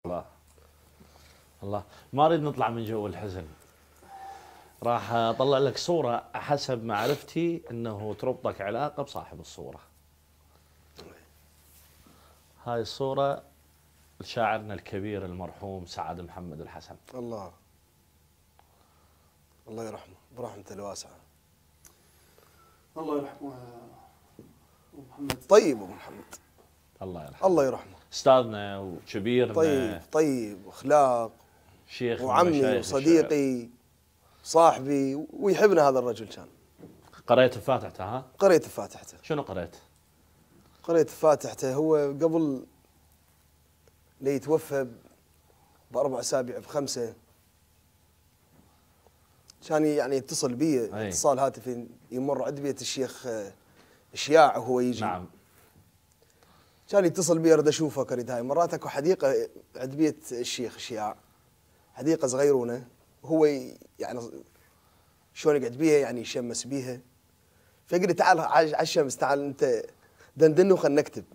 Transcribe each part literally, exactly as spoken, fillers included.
الله الله ما اريد نطلع من جو الحزن. راح اطلع لك صورة حسب معرفتي انه تربطك علاقة بصاحب الصورة. هاي الصورة لشاعرنا الكبير المرحوم سعد محمد الحسن. الله الله يرحمه برحمته الواسعة. الله يرحمه ابو محمد. طيب ابو محمد الله يرحمه. الله يرحمه. استاذنا وكبيرنا. طيب طيب واخلاق. شيخ وعمي وصديقي صاحبي ويحبنا هذا الرجل. كان قريت بفاتحته؟ ها قريت بفاتحته. شنو قريت؟ قريت بفاتحته. هو قبل لا يتوفى باربع اسابيع بخمسه كان يعني يتصل بي اتصال هاتفي، يمر عند بيت الشيخ اشياع وهو يجي. نعم. كان يتصل بي اريد اشوفك اريد هاي. مرات اكو حديقه عند بيت الشيخ اشياع، حديقه صغيرونه، هو يعني شلون يقعد بيها يعني يشمس بيها. فقال لي تعال على الشمس، تعال انت دندن وخلنا نكتب.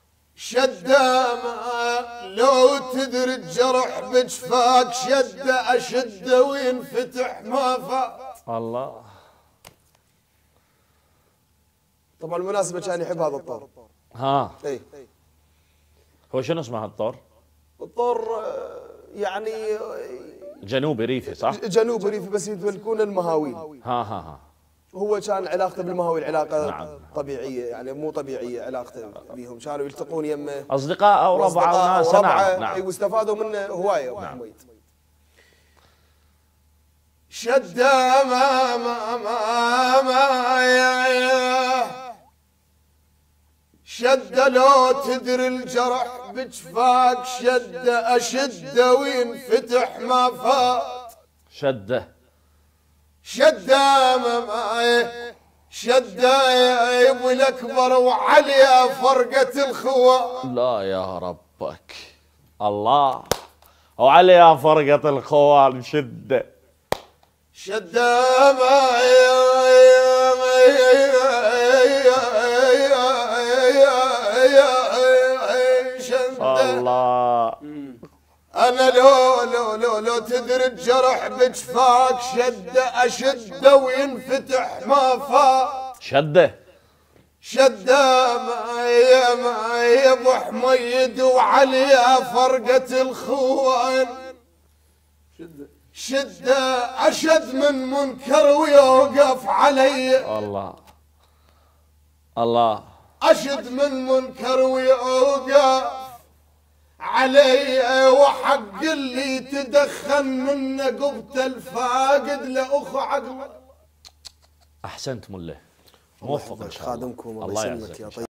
شدامة لو تدري الجرح بجفاك، شدة أشده وينفتح ما فات. الله. طبعا المناسبة كان يحب هذا الطور. ها اي هو شنو اسمه هالطور؟ الطور يعني جنوبي ريفي صح؟ جنوبي ريفي بس يتملكون المهاويل. ها ها ها. هو كان علاقته بالمهاويل علاقة نعم. طبيعية، يعني مو طبيعية علاقته بيهم، كانوا يلتقون يمه أصدقاء أو ربعة وناس. نعم نعم. واستفادوا منه هواية أبو نعم. حميد. شدة ما ما ما ما يا يا شدة لو تدري الجرح بجفاك، شدة أشده وينفتح ما فات. شده شدة ما شدة يا ابو الاكبر وعليا فرقة الخوان. لا يا ربك الله. وعليا فرقة الخوان شده. شدة ما الله. أنا لو لو لو لو تدري الجرح بجفاك، شدة أشده وينفتح ما فات. شده شدة معي معي أبو حميد وعليا فرقة الخوان. شدة شدة أشد من منكر ويوقف علي. الله الله. أشد من منكر ويوقف علي، وحق اللي تدخن منه قبت الفاقد لأخو عقله. أحسنت مله. موفق إن شاء الله. خادمكم الله الله يسلمك يعزك يا طيب.